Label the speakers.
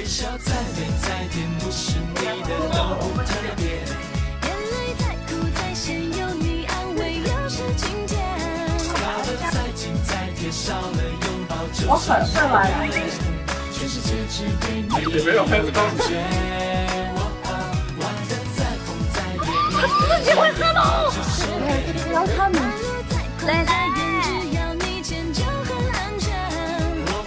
Speaker 1: 微笑再美再甜，不是你的都不特别。眼泪再苦再咸，有你安慰又是晴天。拉得再紧再贴，少了拥抱就是爱。全世界只给你一个感觉。玩得再疯再烈，
Speaker 2: 他自己会喝吗？
Speaker 3: 不要看嘛。
Speaker 1: 来。